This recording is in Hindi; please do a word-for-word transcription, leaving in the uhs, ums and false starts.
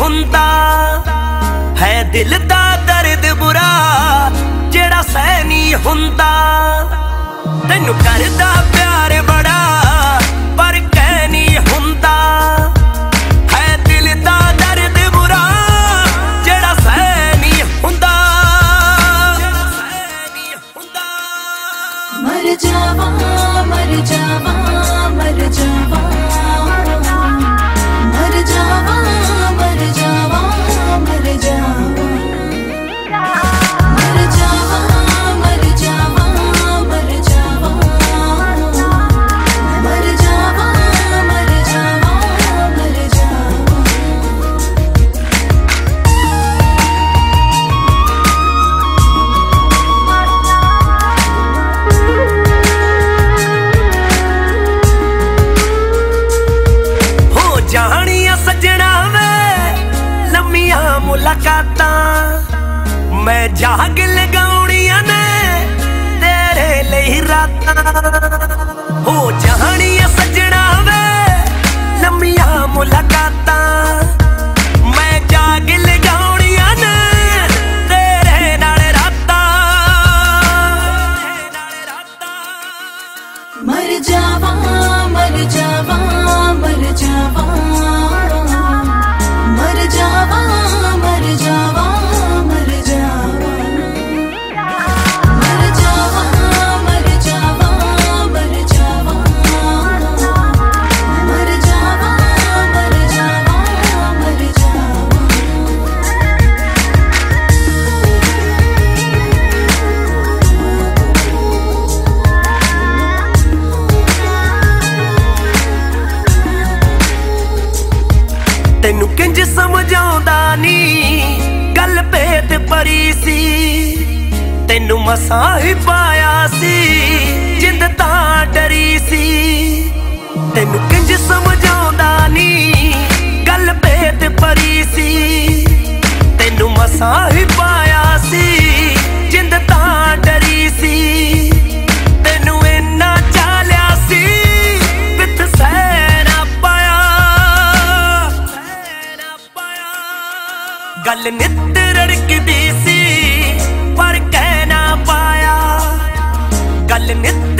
हुंदा है दिल दा दर्द बुरा जेड़ा सह नहीं हुंदा। तैनू करदा प्यार बड़ा पर कह नहीं हुंदा है दिल दा दर्द बुरा जेड़ा सह नहीं हुंदा। मर जावा मर जावा मर जावा मर जावा मर जावा मर जावा मर जावा मर जावा मर जावा मर जावा मर जावा मर जावा। जानिया सजना वे लम्मिया मुलाकातां मैं जाग लगाउणियां ने तेरे लिए रातां। हो जानिया सजना वे लम्मिया मुलाकातां मैं जाग लगाउणियां ने तेरे नाल रातां। मर जावा मर जावा मर जावा मर जावा मर जावा मर जावा मर जावा मर जावा मर जावा मर जावा मर जावा मर जावा। तैनू किंज समझाउंदा नी गल भेद परी सी तैनू मसां ही पाया सी जिंद तां डरी सी। तैनू किंज समझाउंदा नी गल भेद परी सी तैनू मसां ही पाया सी जिंद तां डरी सी। तैनू इन्ना चालिया सी विथ सह ना पाया गल नित रड़कदी सी पर कह ना पाया गल नित